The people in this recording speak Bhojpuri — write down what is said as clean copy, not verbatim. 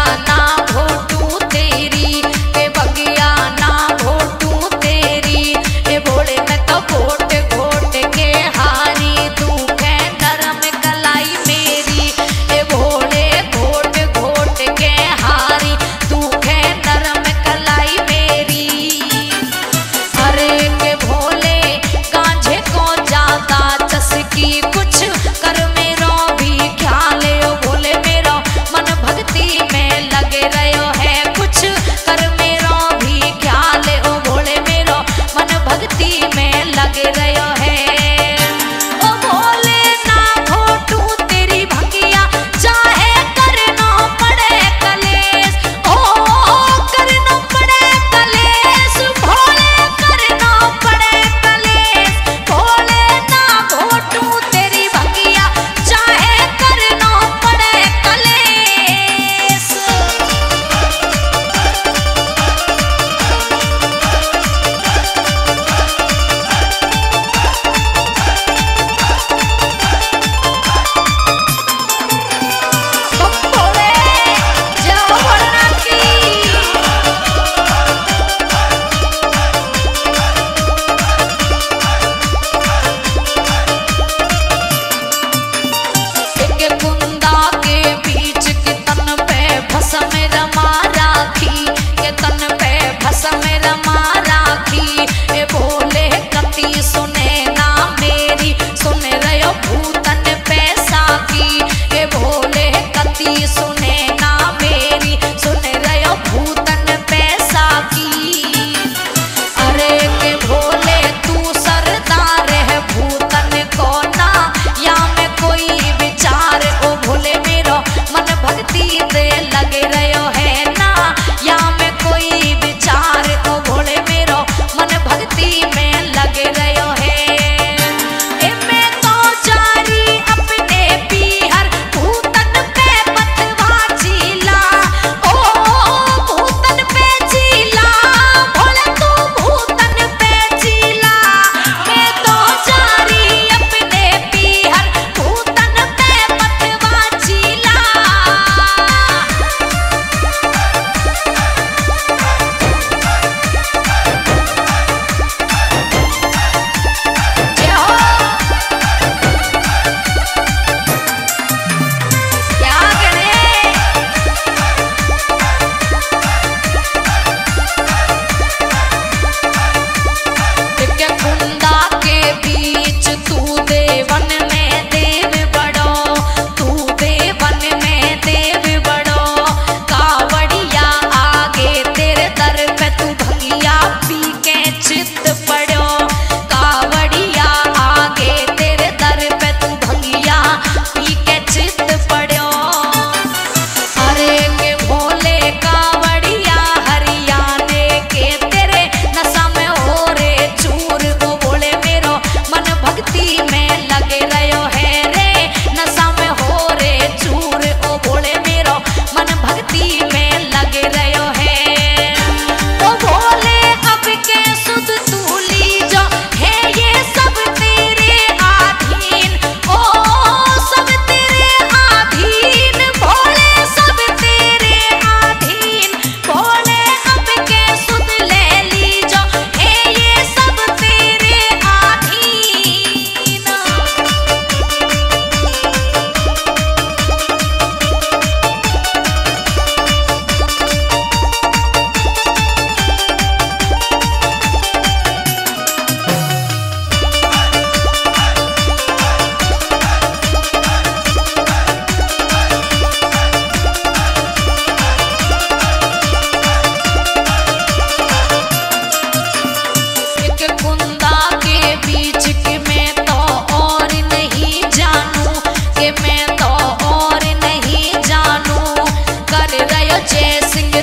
ना घोटू तेरी, के बगिया ना घोटू तेरी, ए भोले मैं तो घोट घोट के हारी, तू कै नरम कलाई मेरी, ए भोले घोट घोट के हारी, तू कै नरम कलाई मेरी। अरे के भोले गांझे को ज्यादा चसकी, कुछ कर मेरो भी ख्याल, ओ भोले मेरो मन भक्ति में लगे रहो है, कुछ कर मेरो भी ख्याल, ओ भोले मेरो मन भक्ति में लगे रहो है। ओ भोले ना घोटू तेरी भंगिया, चाहे करना पड़े कलेश, ओ करना पड़े कलेश, भोले करना पड़े कलेश, भोले ना घोटू तेरी भंगिया, चाहे करना पड़े कलेश। भोले जय हो भोलेनाथ की। एक कुंदा के बीच के तन पे भस्म रमा राखी, के तन पे भस्म रमा राखी, ए भोले कति सुने ना मेरी, सुन रहो भूतन पैसा की, ए भोले कति सुने ना मेरी, सुन रहो भूतन पैसा की। अरे के भोले तू सरदार है भूतन को ना, या में कोई विचार, ओ भोले मेरो मन भक्ति दे लगे रहो है ना, या में कोई विचार, ओ भोले मेरो मन भक्ति में लगे रहो है। ए मैं तो जारी अपने पीहर भूतन पे बतवा चीला, ओ भूतन पे चीला, भोले तू भूतन पे चीला, मैं तो जारी अपने पीहर भूतन पे बतवा चीला। जय हो क्या करे के कुंदा के बीच तू देवन में देव बड़ो, तू देवन में देव बड़ो, कावड़िया आगे तेरे दर पे तू भंगिया पी के चित पड़ो, कावड़िया आगे तेरे दर पे तू भंगिया पी के चित पड़ो। अरे के भोले कावड़िया हरियाणे के तेरे नशा में हो रे चूर, ओ भोले मेरो मन भक्ति में लगे रहो है रे, नशा में हो रे चूर, ओ भोले मेरो मन भक्ति में लगे रहो है। ओ भोले अब के सुध तू ली जो है ये सब तेरे आधीन, ओ सब तेरे आधीन, भोले सब तेरे आधीन, भोले अब के सुध ले ली जो है ये सब तेरे आधीन। एक कुंदा के बीच के मैं तो और नहीं जानू, के मैं तो और नहीं जानू, कर रहो जय सिंह